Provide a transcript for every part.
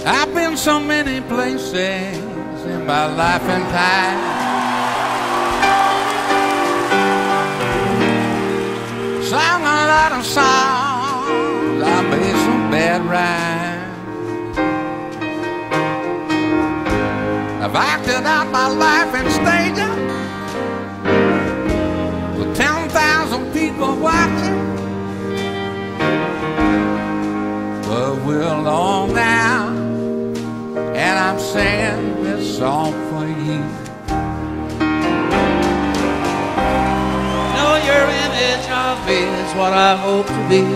I've been so many places in my life and time. Sang a lot of songs, I made some bad rhymes. I've acted out my life in stages with 10,000 people watching. But we're alone now, and I'm singing this song for you. Know your image of me is what I hope to be.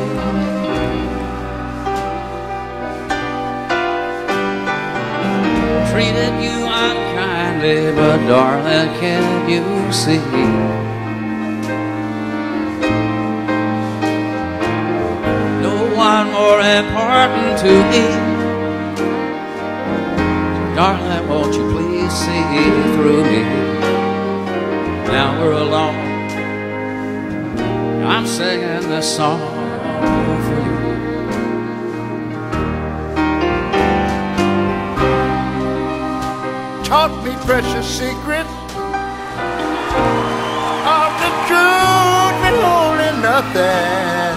Treated you unkindly, but darling, can you see? No one more important to me. Darling, won't you please see through me? Now we're alone, I'm singing this song for you. Taught me precious secrets of the truth and holding nothing.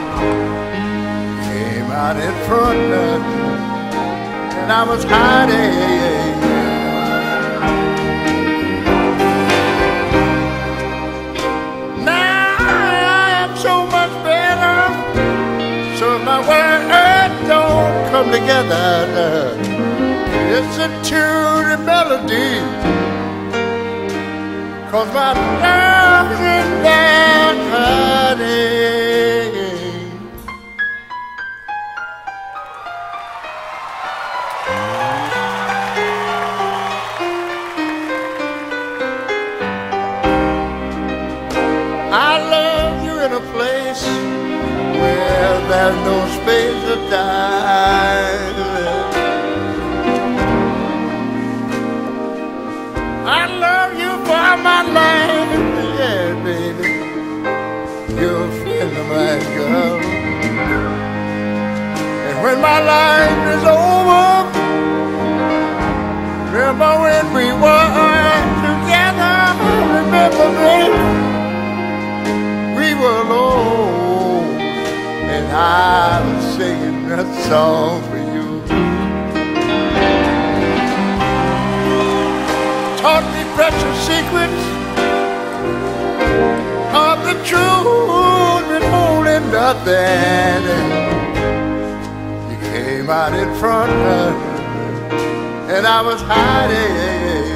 Came out in front of me, and I was hiding. Now I am so much better, so my words don't come together. Listen to the melody, 'cause my love is that honey. I love you in a place where there's no space or time. I love you for my life, yeah, baby. You're a friend of mine, girl. And when my life is over, remember when we were together? Remember, baby, we were alone, and I was singing that song for you. Taught me precious secrets of the truth and holding nothing. You came out in front of me, and I was hiding.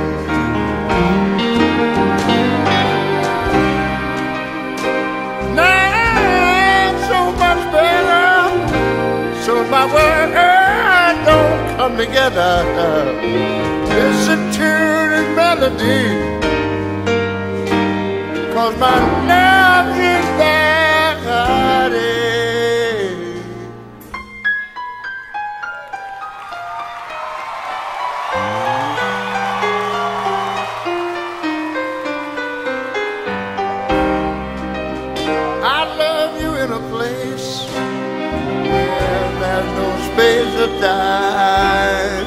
Now I'm so much better, so my words don't come together. Listen to the melody, 'cause my love is that honey. I love you in a place where there's no space or time.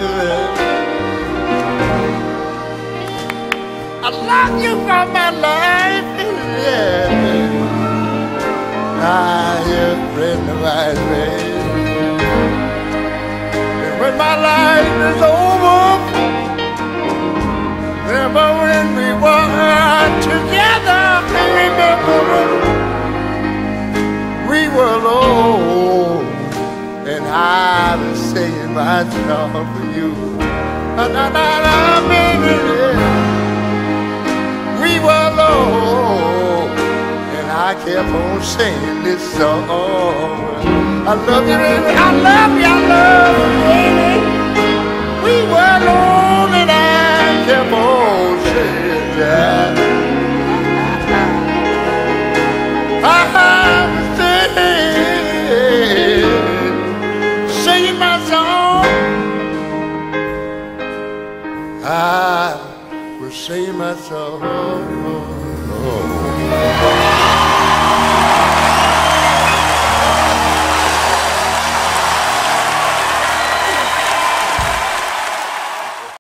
I love you for my life, yeah. You're a friend of mine, baby. And when my life is over, remember when we were together? Remember we were alone, and I was singing my song for you. Baby, yeah. We were alone, and I kept on singing this song. I love you, baby, I love you, I love you, baby. We were alone, and I kept on singing that. I was singing my song. I will sing my song.